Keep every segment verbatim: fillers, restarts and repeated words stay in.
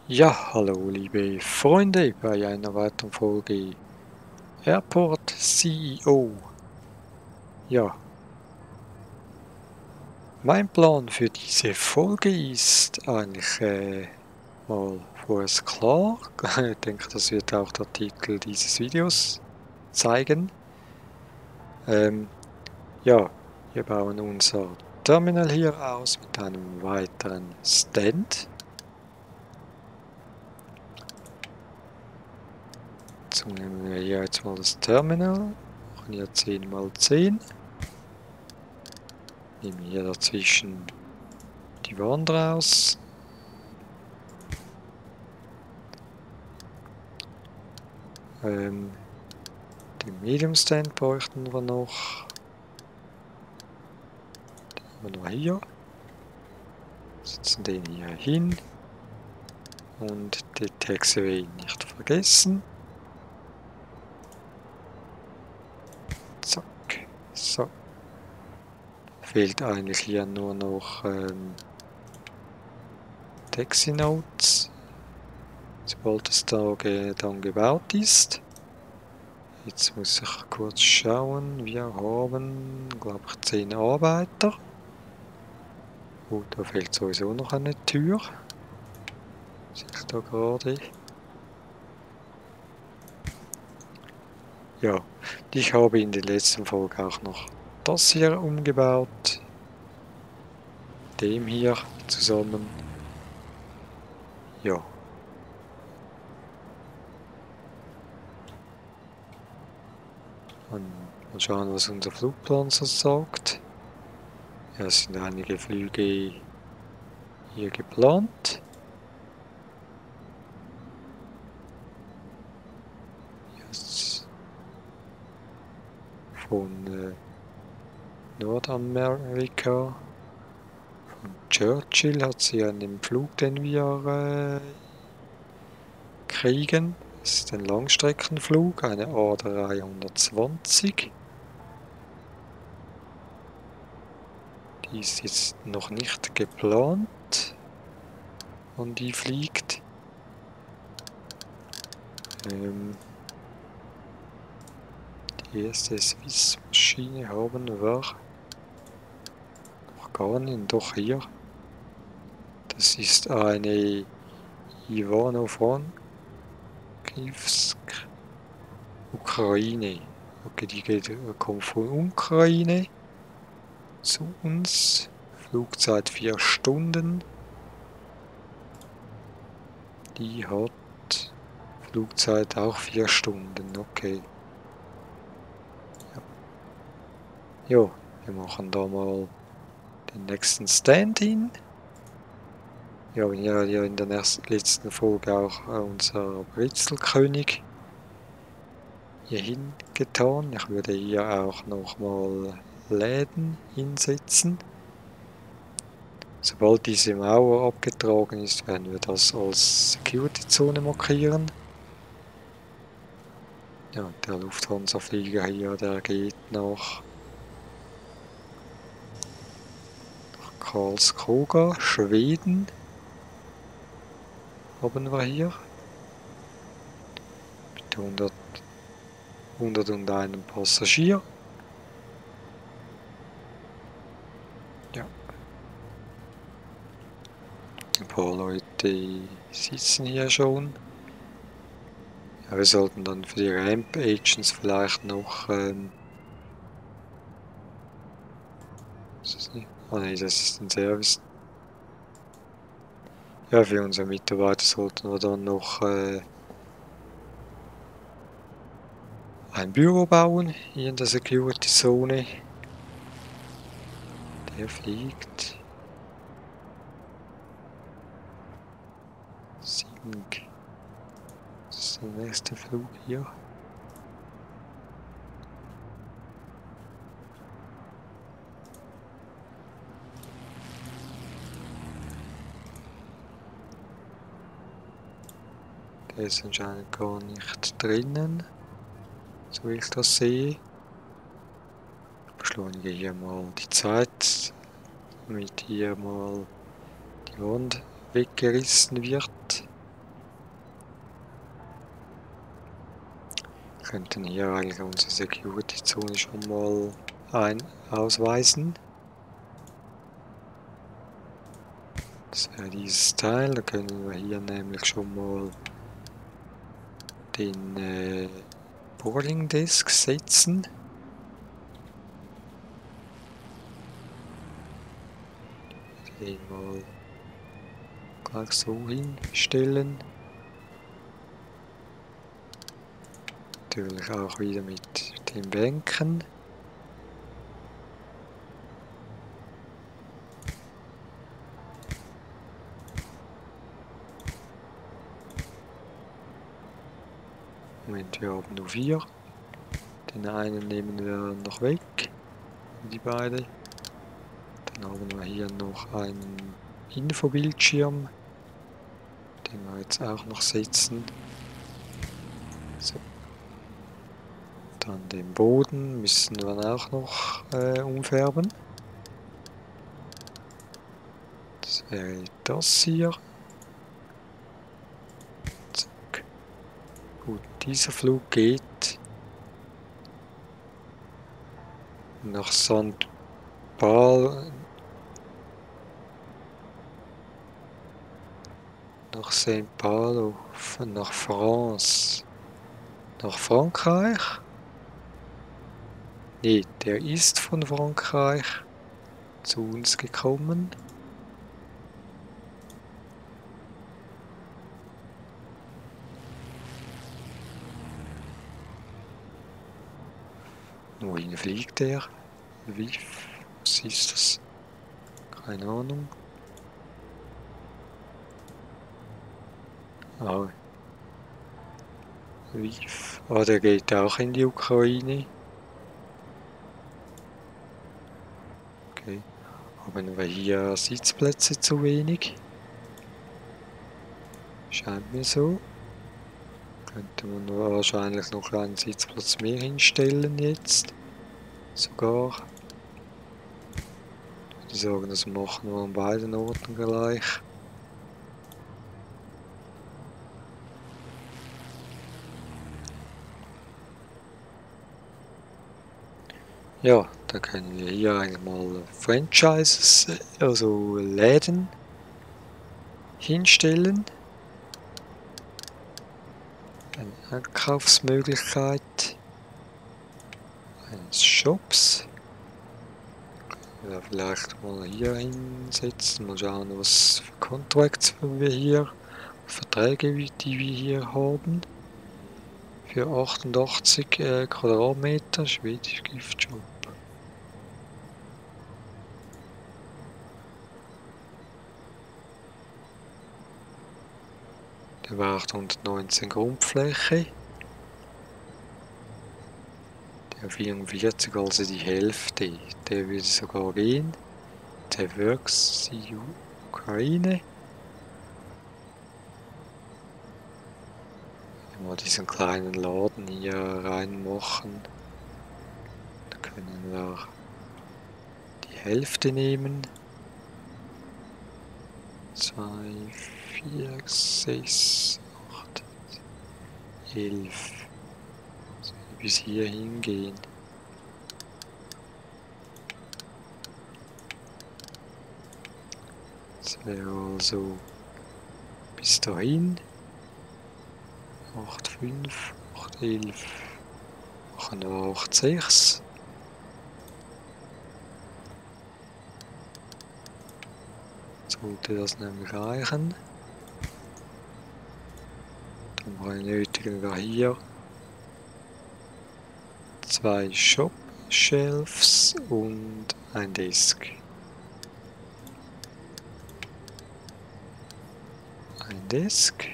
Ja, hallo liebe Freunde bei einer weiteren Folge Airport C E O. Ja, mein Plan für diese Folge ist eigentlich äh, mal vorerst klar. Ich denke, das wird auch der Titel dieses Videos zeigen. Ähm, ja, wir bauen unser Terminal hier aus mit einem weiteren Stand. So nehmen wir hier jetzt mal das Terminal, machen hier zehn mal zehn. Nehmen hier dazwischen die Wand raus. Ähm, den Medium Stand bräuchten wir noch. Den haben wir noch hier. Setzen den hier hin. Und die Taxiway nicht vergessen. Zack. So. Fehlt eigentlich hier nur noch ähm, Taxi Notes. Sobald es da ge dann gebaut ist. Jetzt muss ich kurz schauen. Wir haben, glaube ich, zehn Arbeiter. Gut, da fehlt sowieso noch eine Tür. Sehe ich da gerade. Ja, ich habe in der letzten Folge auch noch das hier umgebaut. Dem hier zusammen. Ja. Und mal schauen, was unser Flugplan so sagt. Ja, es sind einige Flüge hier geplant. Jetzt von äh, Nordamerika. Von Churchill hat sie einen Flug, den wir äh, kriegen. Das ist ein Langstreckenflug, eine A dreihundertzwanzig. Die ist jetzt noch nicht geplant, wann die fliegt. Ähm, die erste Swiss-Maschine haben wir noch gar nicht, doch hier. Das ist eine Ivano-Frankivsk, Ukraine. Okay, die geht, kommt von Ukraine zu uns. Flugzeit vier Stunden. Die hat Flugzeit auch vier Stunden, okay. Ja. Jo, wir machen da mal den nächsten Stand hin. Wir haben ja, ja in der letzten Folge auch unser Brezelkönig hier hingetan. Ich würde hier auch nochmal Läden hinsetzen. Sobald diese Mauer abgetragen ist, werden wir das als Security-Zone markieren. Ja, der Lufthansa-Flieger hier, der geht nach, nach Karlskoga, Schweden. Haben wir hier. Mit hundert, hunderteins Passagier. Ja. Ein paar Leute sitzen hier schon. Ja, wir sollten dann für die Ramp Agents vielleicht noch ähm, ist das nicht? Ah nein, das ist ein Service. Ja, für unsere Mitarbeiter sollten wir dann noch äh, ein Büro bauen hier in der Security Zone. Der fliegt. Sieben. Das ist der nächste Flug hier. Der ist anscheinend gar nicht drinnen, so wie ich das sehe. Ich beschleunige hier mal die Zeit, damit hier mal die Wand weggerissen wird. Könnten hier eigentlich unsere Security-Zone schon mal ein ausweisen. Das wäre dieses Teil, da können wir hier nämlich schon mal den äh, Boarding Disk setzen. Den mal gleich so hinstellen. Natürlich auch wieder mit den Bänken. Moment, wir haben nur vier. Den einen nehmen wir noch weg. Die beiden. Dann haben wir hier noch einen Infobildschirm. Den wir jetzt auch noch setzen. So. Dann den Boden müssen wir auch noch äh, umfärben. Das wäre das hier. Zack. Gut, dieser Flug geht nach Sankt Paul, nach Saint Paulo, nach France, nach Frankreich. Nee, der ist von Frankreich zu uns gekommen. Wohin fliegt der? Wie? Was ist das? Keine Ahnung. Ah. Wie? Ah, der geht auch in die Ukraine. Okay. Haben wir hier Sitzplätze zu wenig? Scheint mir so. Könnte man wahrscheinlich noch einen Sitzplatz mehr hinstellen jetzt. Sogar. Ich würde sagen, das machen wir an beiden Orten gleich. Ja, da können wir hier eigentlich mal Franchises, also Läden hinstellen. Eine Einkaufsmöglichkeit eines Shops. Ja, vielleicht mal hier hinsetzen, mal schauen, was für Contracts wir hier, Verträge, die wir hier haben. Für achtundachtzig äh, Quadratmeter, Schwedisch Giftshop. Der war achthundertneunzehn Grundfläche. Der vierundvierzig, also die Hälfte. Der würde sogar gehen. Der Works die Ukraine. Wenn wir diesen kleinen Laden hier reinmachen, dann können wir die Hälfte nehmen. zwei, vier, sechs, acht, elf. So, bis hier hingehen. Das wäre also bis dahin. acht, fünf, acht, elf. Machen wir acht, sechs. Sollte das nämlich reichen. Dann benötigen wir hier zwei Shop Shelves und ein Desk. Ein Desk.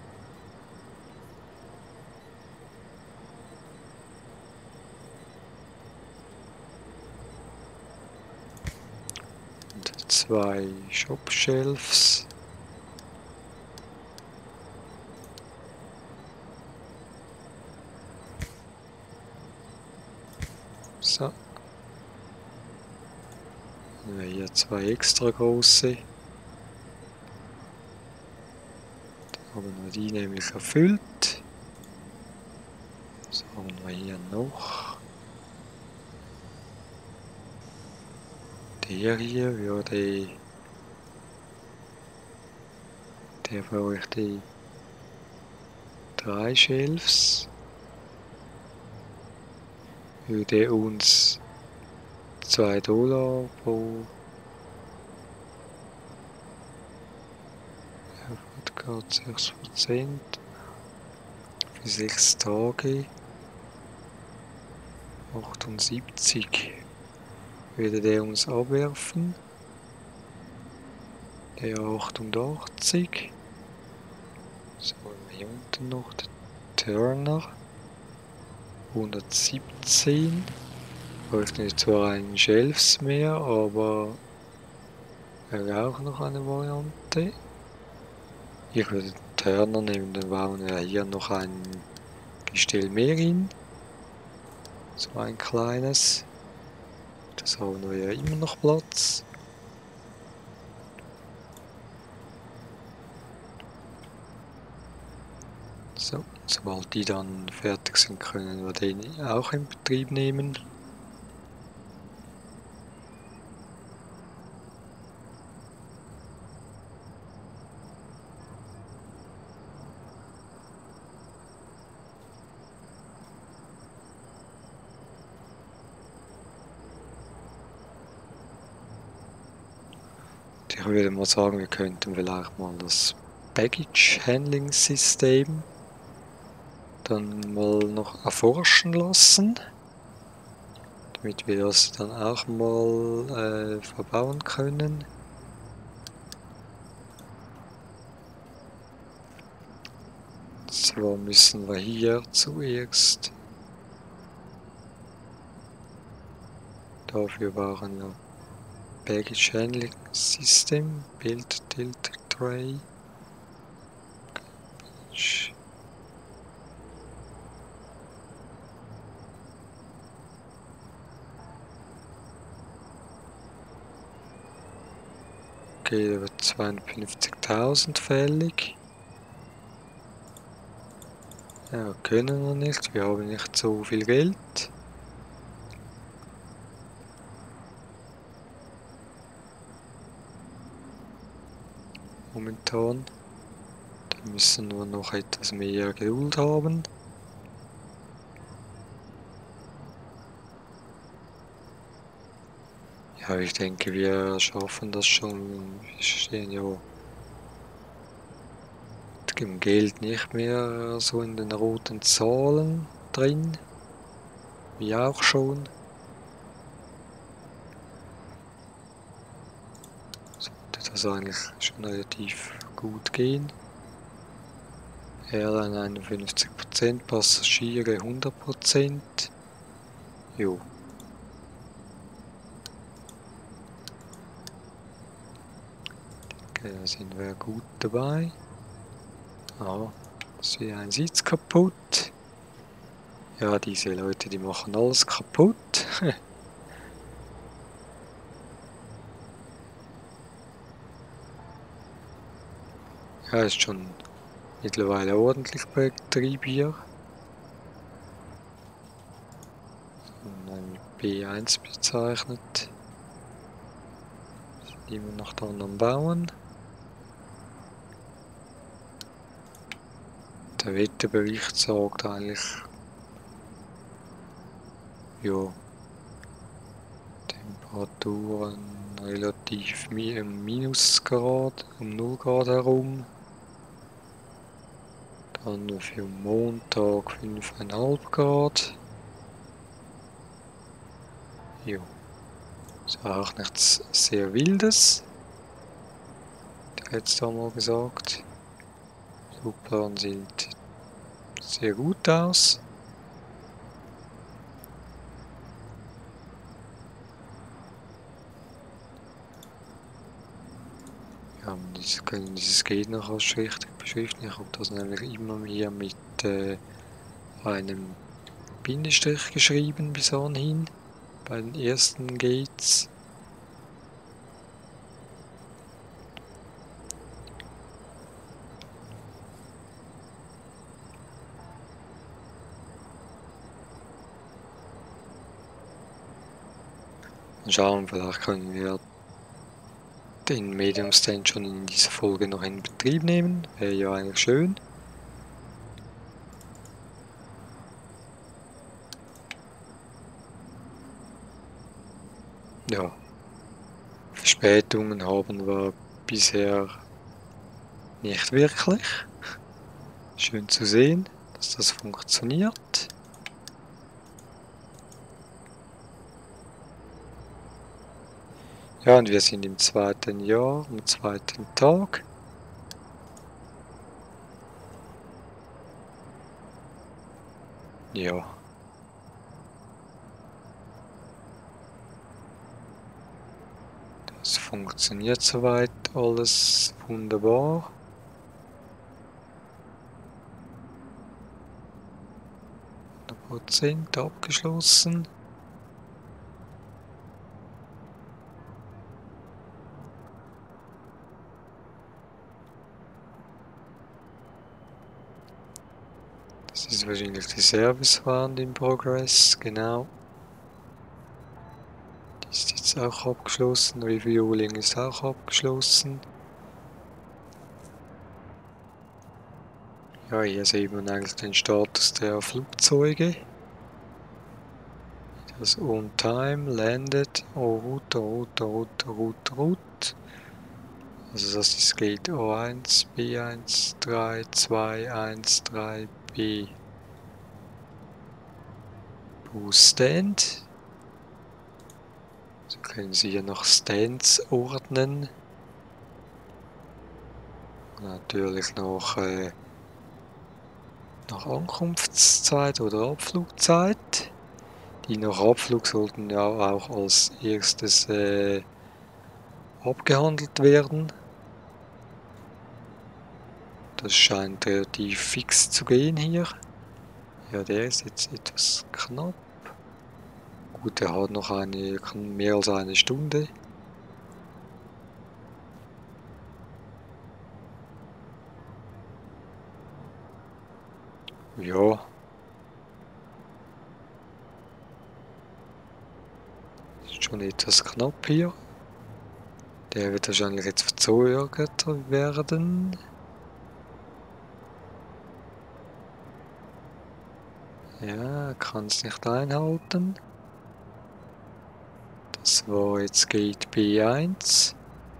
Und zwei Shop Shelves. So. Dann haben wir hier zwei extra große. Dann haben wir die nämlich erfüllt. So haben wir hier noch? Der hier, ja, der, der braucht die drei Shelves. Würde uns zwei Dollar pro gerade sechs Prozent für sechs Tage achtundsiebzig würde der uns abwerfen. Der achtundachtzig. So, hier unten noch der Turner. hundertsiebzehn. Bräuchten jetzt zwar einen Shelves mehr, aber wäre auch noch eine Variante. Ich würde den Turner nehmen, dann bauen wir hier noch ein Gestell mehr hin. So ein kleines. Das haben wir ja immer noch Platz. So, sobald die dann fertig sind, können wir den auch in Betrieb nehmen. Ich würde mal sagen, wir könnten vielleicht mal das Baggage Handling System dann mal noch erforschen lassen, damit wir das dann auch mal äh, verbauen können. Zwar müssen wir hier zuerst, dafür brauchen wir Baggage Handling System, Build Tilt Tray. Okay, da wird zweiundfünfzigtausend fällig. Ja, können wir nicht, wir haben nicht so viel Geld. Momentan. Da müssen wir noch etwas mehr Geduld haben. Ja, ich denke, wir schaffen das schon. Wir stehen ja im Geld nicht mehr so in den roten Zahlen drin. Wie auch schon. Sollte das eigentlich schon relativ gut gehen. Airline einundfünfzig Prozent, Passagiere hundert Prozent. Jo. Okay, da sind wir gut dabei. Ah, ist hier ein Sitz kaputt. Ja, diese Leute, die machen alles kaputt. Ja, ist schon mittlerweile ordentlich Betrieb hier. Mit B eins bezeichnet. Sind immer noch dran am Bauen. Der Wetterbericht sagt eigentlich, ja, Temperaturen relativ im Minusgrad, um null Grad herum. Dann für Montag fünf Komma fünf Grad. Jo. Ist auch nichts sehr Wildes. Der hat es da mal gesagt. Flugplan sieht sehr gut aus. Ja, wir können dieses geht noch als richtig beschriften. Ich habe das nämlich immer hier mit äh, einem Bindestrich geschrieben bis anhin. Bei den ersten Gates. Dann schauen, vielleicht können wir den Medium Stand schon in dieser Folge noch in Betrieb nehmen. Wäre ja eigentlich schön. Ja, Verspätungen haben wir bisher nicht wirklich. Schön zu sehen, dass das funktioniert. Ja, und wir sind im zweiten Jahr, am zweiten Tag. Ja. Das funktioniert soweit alles wunderbar. hundert Prozent abgeschlossen. Das ist wahrscheinlich die Servicewand in Progress, genau. Die ist jetzt auch abgeschlossen, Reviewing ist auch abgeschlossen. Ja, hier sieht man eigentlich den Status der Flugzeuge. Das On Time, Landed, en route, route, route, route, route. Also das ist Gate O eins, B eins, drei, zwei, eins, drei, B. Boost Stand. So können Sie hier noch Stands ordnen. Natürlich noch äh, nach Ankunftszeit oder Abflugzeit. Die nach Abflug sollten ja auch als erstes äh, abgehandelt werden. Das scheint relativ fix zu gehen hier. Ja, der ist jetzt etwas knapp. Gut, der hat noch eine, mehr als eine Stunde. Ja. Ist schon etwas knapp hier. Der wird wahrscheinlich jetzt verzögert werden. Ja, kann es nicht einhalten. Das war jetzt Gate B eins.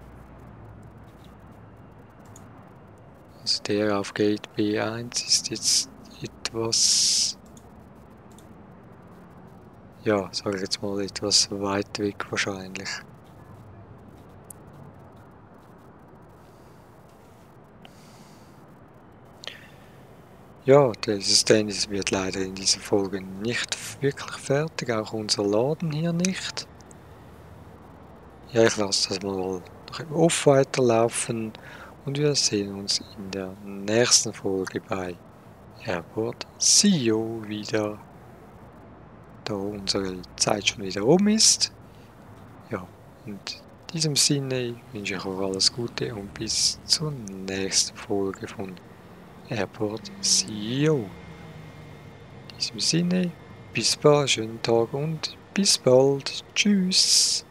Also der auf Gate B eins ist jetzt etwas, ja, sage ich jetzt mal, etwas weit weg wahrscheinlich. Ja, dieses Tennis wird leider in dieser Folge nicht wirklich fertig, auch unser Laden hier nicht. Ja, ich lasse das mal noch im Off weiterlaufen und wir sehen uns in der nächsten Folge bei Airport C E O wieder, da unsere Zeit schon wieder um ist. Ja, und in diesem Sinne wünsche ich euch alles Gute und bis zur nächsten Folge von Airport C E O. In diesem Sinne, bis bald, schönen Tag und bis bald. Tschüss.